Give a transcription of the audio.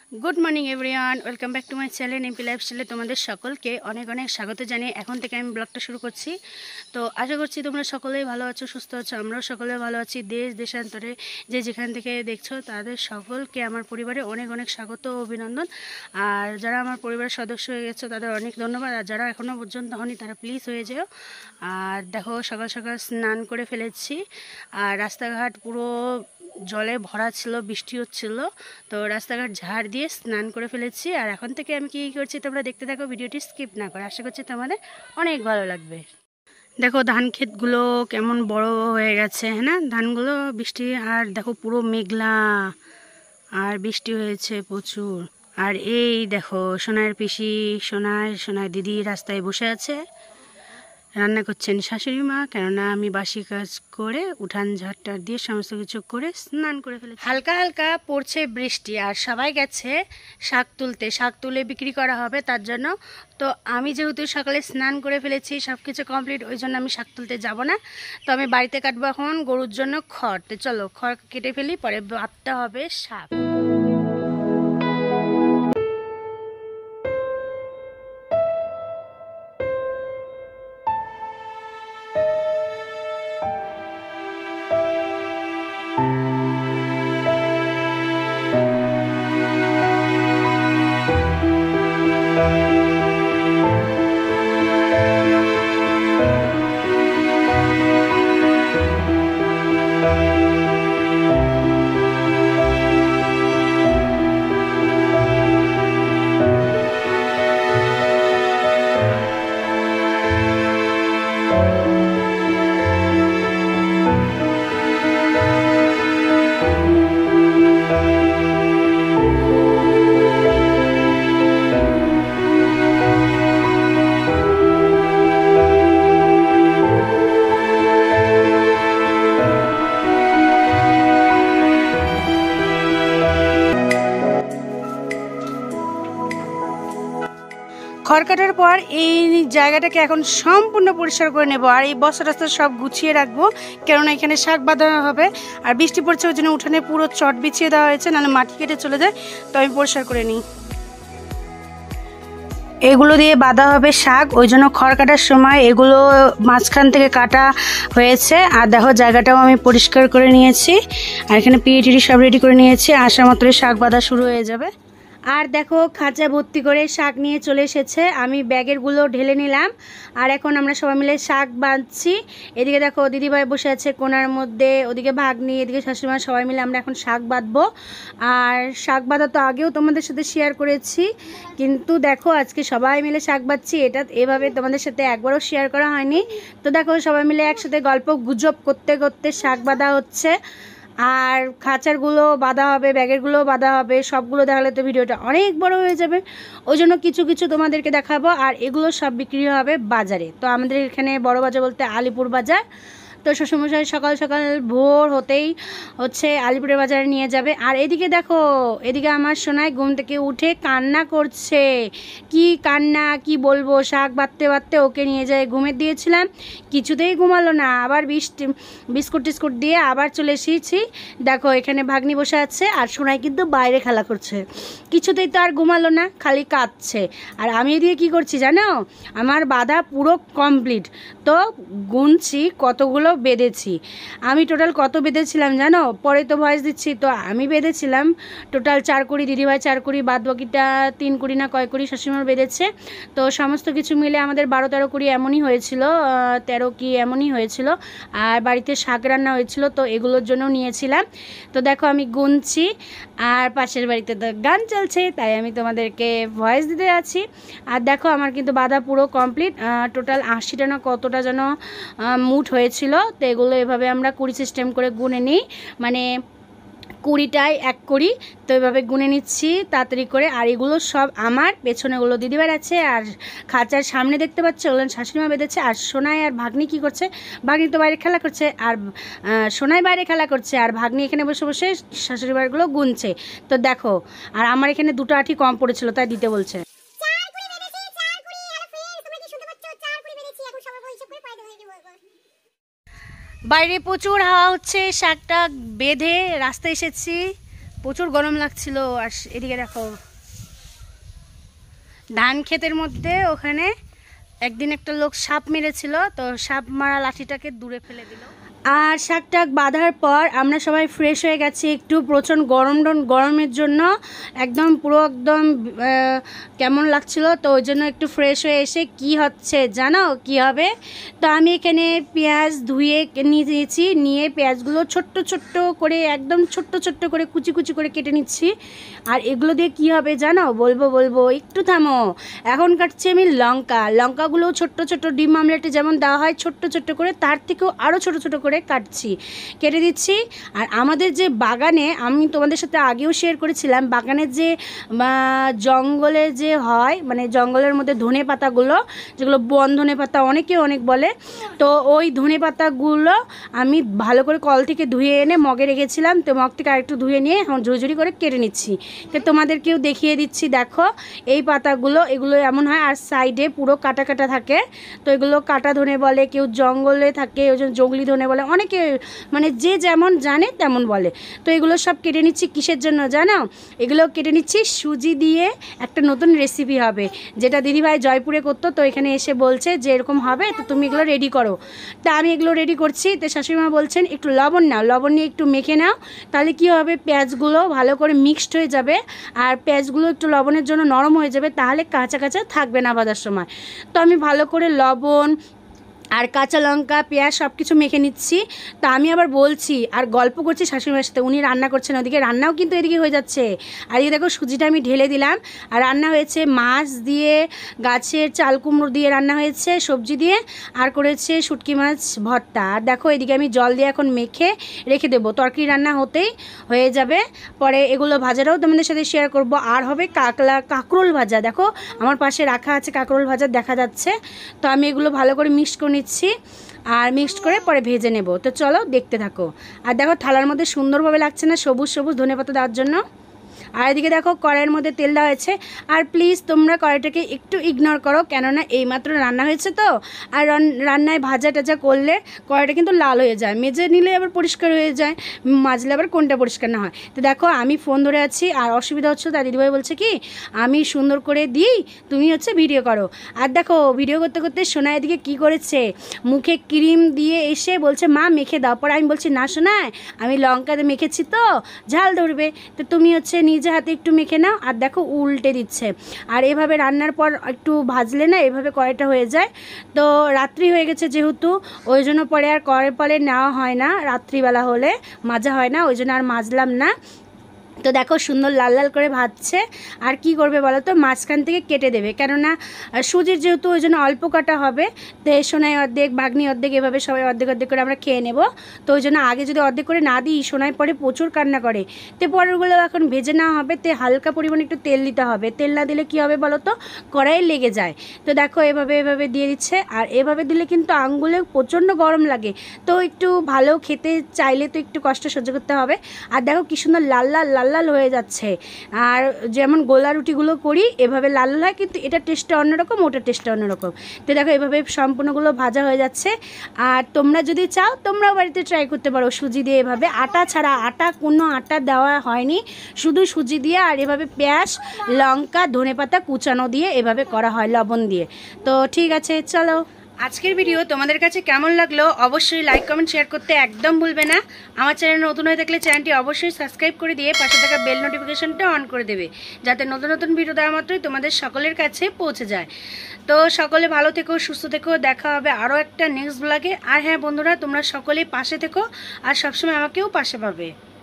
Good morning everyone welcome back to my channel MP लाइफस्टाइले तुम्हारे सकल के अनेक अनेक स्वागत जानिए एखन थेके आमि ब्लगटा शुरू करছি। तो आशा करছি তোমরা সকলেই ভালো আছো, সুস্থ আছো, আমরাও সকলে ভালো আছি। দেশ দেশান্তরে যে যেখান থেকে দেখছো তাদের সকলকে আমার পরিবারে অনেক অনেক স্বাগত ও অভিনন্দন। আর যারা আমার পরিবারের সদস্য হয়ে গেছো তাদের অনেক ধন্যবাদ, আর যারা এখনও পর্যন্ত হয়নি তারা প্লিজ হয়ে যেও। আর দেখো সকাল সকাল স্নান করে ফেলেছি, আর রাস্তাঘাট পুরো জলে ভরা ছিল, বৃষ্টি হচ্ছিল, তো রাস্তাঘাট ঝাড় দিয়ে স্নান করে ফেলেছি। আর এখন থেকে আমি কী করছি তোমরা দেখতে থাকো, ভিডিওটি স্কিপ না করে। আশা করছি তোমাদের অনেক ভালো লাগবে। দেখো ধান ক্ষেতগুলো কেমন বড় হয়ে গেছে, হ্যাঁ না, ধানগুলো বৃষ্টি, আর দেখো পুরো মেঘলা, আর বৃষ্টি হয়েছে প্রচুর। আর এই দেখো সোনার পিসি, সোনার দিদি রাস্তায় বসে আছে, রান্না করছেন শাশুড়ি মা, কেননা আমি বাসি কাজ করে উঠান ঝাড়টা দিয়ে সমস্ত কিছু করে স্নান করে ফেলেছি। হালকা হালকা পড়ছে বৃষ্টি, আর সবাই গেছে শাক তুলতে, শাক তুলে বিক্রি করা হবে তার জন্য। তো আমি যেহেতু সকালে স্নান করে ফেলেছি, সব কিছু কমপ্লিট, ওই জন্য আমি শাক তুলতে যাব না। তো আমি বাড়িতে কাটবো এখন গরুর জন্য খড়। তো চলো খড় কেটে ফেলি, পরে বাটতে হবে শাক। খড় কাটার পর এই জায়গাটাকে এখন সম্পূর্ণ পরিষ্কার করে নেব, আর এই বস্তা টস্তা সব গুছিয়ে রাখবো, কেননা এখানে শাক বাঁধানো হবে। আর বৃষ্টি পড়ছে ওই জন্য উঠানে পুরো চট বিছিয়ে দেওয়া হয়েছে, নাহলে মাটি কেটে চলে যায়। তো আমি পরিষ্কার করে নিই। এগুলো দিয়ে বাঁধা হবে শাক, ওই জন্য খড় কাটার সময় এগুলো মাঝখান থেকে কাটা হয়েছে। আর দেখো জায়গাটাও আমি পরিষ্কার করে নিয়েছি, আর এখানে পিড়ি সব রেডি করে নিয়েছি, আসা মাত্রই শাক বাঁধা শুরু হয়ে যাবে। আর দেখো খাঁচা ভর্তি করে শাক নিয়ে চলে এসেছে, আমি ব্যাগেরগুলো ঢেলে নিলাম। আর এখন আমরা সবাই মিলে শাক বাঁধছি। এদিকে দেখো দিদিভাই বসে আছে কোনার মধ্যে, ওদিকে ভাগ্নি, এদিকে শাশুড়িমা, সবাই মিলে আমরা এখন শাক বাঁধবো। আর শাক বাঁধা তো আগেও তোমাদের সাথে শেয়ার করেছি, কিন্তু দেখো আজকে সবাই মিলে শাক বাঁধছি, এটা এভাবে তোমাদের সাথে একবারও শেয়ার করা হয়নি। তো দেখো সবাই মিলে একসাথে গল্প গুজব করতে করতে শাক বাঁধা হচ্ছে। আর খাঁচারগুলো বাঁধা হবে, ব্যাগেরগুলো বাঁধা হবে, সবগুলো দেখালে তো ভিডিওটা অনেক বড় হয়ে যাবে, ওই জন্য কিছু কিছু তোমাদেরকে দেখাবো। আর এগুলো সব বিক্রি হবে বাজারে। তো আমাদের এখানে বড় বাজার বলতে আলিপুর বাজার। তো শ্বশুরমশাই সকাল সকাল ভোর হতেই হচ্ছে আলিপুরের বাজারে নিয়ে যাবে। আর এদিকে দেখো, এদিকে আমার সোনাই ঘুম থেকে উঠে কান্না করছে, কি কান্না কি বলবো। শাক বাঁধতে বাঁধতে ওকে নিয়ে যায় ঘুমের দিয়েছিলাম, কিছুতেই ঘুমালো না, আবার বিস্কুট টিস্কুট দিয়ে আবার চলে এসেছি। দেখো এখানে ভাগ্নি বসে আছে, আর সোনাই কিন্তু বাইরে খেলা করছে, কিছুতেই তো আর ঘুমালো না, খালি কাঁদছে। আর আমি এদিকে কী করছি জানো, আমার বাঁধা পুরো কমপ্লিট। তো গুনছি কতগুলো বেঁধেছি, আমি টোটাল কত বেঁধেছিলাম জানো, পরে তো ভয়েস দিচ্ছি। তো আমি বেঁধেছিলাম টোটাল 4 কুড়ি, দিদিভাই 4 কুড়ি, বাদ বাকিটা 3 কুড়ি না কয় কুড়ি শাশুড়িমার বেঁধেছে। তো সমস্ত কিছু মিলে আমাদের 12-13 কুড়ি এমনই হয়েছিল, 13 কি এমনই হয়েছিল। আর বাড়িতে শাক রান্না হয়েছিল, তো এগুলোর জন্য নিয়েছিলাম। তো দেখো আমি গুনছি, আর পাশের বাড়িতে তো গান চলছে, তাই আমি তোমাদেরকে ভয়েস দিতে যাচ্ছি। আর দেখো আমার কিন্তু বাঁধা পুরো কমপ্লিট, টোটাল 80টা না কতটা যেন মুঠ হয়েছিল। তো এগুলো এভাবে আমরা কুড়ি সিস্টেম করে গুনে নিই, মানে 20টায় 1 কুড়ি, তো এভাবে গুনে নিচ্ছি তাড়াতাড়ি করে। আর এগুলো সব আমার পেছনেগুলো দিদিবার আছে, আর খাঁচার সামনে দেখতে পাচ্ছ ওগুলো শাশুড়িমা বেঁধেছে। আর সোনাই আর ভাগ্নি কী করছে, ভাগ্নি তো বাইরে খেলা করছে, আর সোনাই বাইরে খেলা করছে, আর ভাগ্নি এখানে বসে বসে শাশুড়ি বাড়িগুলো গুনছে। তো দেখো, আর আমার এখানে 2টা আঁটি কম পড়েছিল, তাই দিতে বলছে। বাইরে প্রচুর হাওয়া হচ্ছে, শাকটা বেঁধে রাস্তায় এসেছি, প্রচুর গরম লাগছিল। আর এদিকে দেখো ধান ক্ষেতের মধ্যে ওখানে একদিন একটা লোক সাপ মেরেছিল, তো সাপ মারা লাঠিটাকে দূরে ফেলে দিল। আর শাক টাক বাঁধার পর আমরা সবাই ফ্রেশ হয়ে গেছি। একটু প্রচণ্ড গরমের জন্য একদম পুরো একদম কেমন লাগছিল, তো ওই জন্য একটু ফ্রেশ হয়ে এসে কি হচ্ছে জানো কি হবে? তো আমি এখানে পেঁয়াজ ধুয়ে নিয়ে দিয়েছি, নিয়ে পেঁয়াজগুলো ছোট্ট ছোট্ট করে একদম ছোট্ট ছোট্ট করে কুচি কুচি করে কেটে নিচ্ছি। আর এগুলো দিয়ে কি হবে জানো? বলবো একটু থামো। এখন কাটছি আমি লঙ্কাগুলো ছোট্ট ছোট্ট ডিম আমলেটে যেমন দেওয়া হয় ছোট্ট ছোট্ট করে, তার থেকেও আরও ছোট ছোট করে কেটে দিচ্ছি। আর আমাদের যে বাগানে, আমি তোমাদের সাথে আগেও শেয়ার করেছিলাম, বাগানের যে জঙ্গলে যে হয়, মানে জঙ্গলের মধ্যে ধনে পাতাগুলো, যেগুলো বন ধনে পাতা অনেকে অনেক বলে, তো ওই ধনে পাতাগুলো আমি ভালো করে কল থেকে ধুয়ে এনে মগে রেখেছিলাম, তো মগ থেকে আরেকটু ধুয়ে নিয়ে এখন ঝুরঝুরি করে কেটে নিচ্ছি। তো তোমাদেরকেও দেখিয়ে দিচ্ছি, দেখো এই পাতাগুলো, এগুলো এমন হয় আর সাইডে পুরো কাটা কাটা থাকে, তো এগুলো কাটা ধনে বলে, কেউ জঙ্গলে থাকে ওই জন্য জঙ্গলি ধনে বলে, অনেকে মানে যে যেমন জানে তেমন বলে। তো এগুলো সব কেটে নিচ্ছি কিসের জন্য জানো? এগুলো কেটে নিচ্ছি সুজি দিয়ে একটা নতুন রেসিপি হবে, যেটা দিদিভাই জয়পুরে করতো, তো এখানে এসে বলছে যে এরকম হবে, তো তুমি এগুলো রেডি করো। তা আমি এগুলো রেডি করছি। তো শাশুড়িমা বলছেন একটু লবণ নাও, লবণ নিয়ে একটু মেখে নাও, তাহলে কি হবে পেঁয়াজগুলো ভালো করে মিক্সড হয়ে যাবে, আর পেঁয়াজগুলো একটু লবণের জন্য নরম হয়ে যাবে, তাহলে কাঁচা কাঁচা থাকবে না ভাজার সময়। তো আমি ভালো করে লবণ আর কাঁচা লঙ্কা পেঁয়াজ সব কিছু মেখে নিচ্ছি। তা আমি আবার বলছি আর গল্প করছি শাশুড়িমার সাথে, উনি রান্না করছেন, ওদিকে রান্নাও কিন্তু এদিকে হয়ে যাচ্ছে। আর এই দেখো সুজিটা আমি ঢেলে দিলাম, আর রান্না হয়েছে মাছ দিয়ে, গাছের চাল কুমড়ো দিয়ে রান্না হয়েছে সবজি দিয়ে, আর করেছে শুটকি মাছ ভর্তা। আর দেখো এদিকে আমি জল দিয়ে এখন মেখে রেখে দেবো, তরকারি রান্না হতেই হয়ে যাবে। পরে এগুলো ভাজাটাও তোমাদের সাথে শেয়ার করব। আর হবে কাঁকরোল ভাজা, দেখো আমার পাশে রাখা আছে কাঁকরোল ভাজা দেখা যাচ্ছে। তো আমি এগুলো ভালো করে মিক্স করে নিচ্ছি, আর মিক্সড করে পরে ভেজে নেব। তো চলো দেখতে থাকো। আর দেখো থালার মধ্যে সুন্দরভাবে লাগছে না সবুজ সবুজ ধনেপাতা দেওয়ার জন্য। আর এদিকে দেখো কড়াইয়ের মধ্যে তেল দেওয়া হয়েছে। আর প্লিজ তোমরা কড়াইটাকে একটু ইগনোর করো, কেননা এইমাত্র রান্না হয়েছে তো, আর রান্নায় ভাজা টাজা করলে কড়াইটা কিন্তু লাল হয়ে যায়, মেজে নিলে আবার পরিষ্কার হয়ে যায়, মাজলে আবার কোনটা পরিষ্কার না হয়। তো দেখো আমি ফোন ধরে আছি আর অসুবিধা হচ্ছে, তার দিদিভাই বলছে কি আমি সুন্দর করে দিই, তুমি হচ্ছে ভিডিও করো। আর দেখো ভিডিও করতে করতে সোনা এদিকে কী করেছে, মুখে ক্রিম দিয়ে এসে বলছে মা মেখে দাও। পরে আমি বলছি না সোনায়, আমি লঙ্কা দিয়ে মেখেছি তো ঝাল ধরবে, তো তুমি হচ্ছে নিজে হাতে একটু মেখে নাও। আর দেখো উল্টে দিচ্ছে। আর এভাবে রান্নার পর একটু ভাজলে না এভাবে কড়াইটা হয়ে যায়। তো রাত্রি হয়ে গেছে যেহেতু, ওই জন্য পরে আর কড়াই পরে নেওয়া হয় না, রাত্রিবেলা হলে মাজা হয় না, ওই জন্য আর মাজলাম না। তো দেখো সুন্দর লাল লাল করে ভাজছে। আর কি করবে বলো তো, মাঝখান থেকে কেটে দেবে, কেননা সুজির যেহেতু ওই জন্য অল্প কাটা হবে, তো সোনাই অর্ধেক ভাগ্নি অর্ধেক এভাবে সবাই অর্ধেক অর্ধেক করে আমরা খেয়ে নেব। তো ওই জন্য আগে যদি অর্ধেক করে না দিই সোনাই পরে প্রচুর কান্না করে। তো পরেরগুলো এখন ভেজে নেওয়া হবে, তো হালকা পরিমাণে একটু তেল দিতে হবে, তেল না দিলে কী হবে বলো তো, কড়াইয়ে লেগে যায়। তো দেখো এভাবে দিয়ে দিচ্ছে। আর এভাবে দিলে কিন্তু আঙুলে প্রচণ্ড গরম লাগে, তো একটু ভালো খেতে চাইলে তো একটু কষ্ট সহ্য করতে হবে। আর দেখো কী সুন্দর লাল লাল লাল লাল হয়ে যাচ্ছে। আর যেমন গোলা রুটিগুলো করি এভাবে লাল লাল হয়, কিন্তু এটা টেস্টটা অন্যরকম, ওটার টেস্টটা অন্যরকম। তো দেখো এভাবে সম্পূর্ণগুলো ভাজা হয়ে যাচ্ছে। আর তোমরা যদি চাও তোমরাও বাড়িতে ট্রাই করতে পারো সুজি দিয়ে এভাবে, আটা ছাড়া, কোনো আটা দেওয়া হয়নি, শুধু সুজি দিয়ে আর এভাবে পেঁয়াজ লঙ্কা ধনেপাতা কুচানো দিয়ে এভাবে করা হয় লবণ দিয়ে। তো ঠিক আছে চলো, আজকের ভিডিও তোমাদের কাছে কেমন লাগলো অবশ্যই লাইক কমেন্ট শেয়ার করতে একদম ভুলবে না। আমার চ্যানেল নতুন হয়ে থাকলে চ্যানেলটি অবশ্যই সাবস্ক্রাইব করে দিয়ে পাশে থাকা বেল নোটিফিকেশনটা অন করে দেবে, যাতে নতুন নতুন ভিডিও দেওয়া মাত্রই তোমাদের সকলের কাছে পৌঁছে যায়। তো সকলে ভালো থেকো, সুস্থ থেকো, দেখা হবে আরও একটা নেক্সট ব্লগে। আর হ্যাঁ বন্ধুরা, তোমরা সকলেই পাশে থেকো আর সবসময় আমাকেও পাশে পাবে।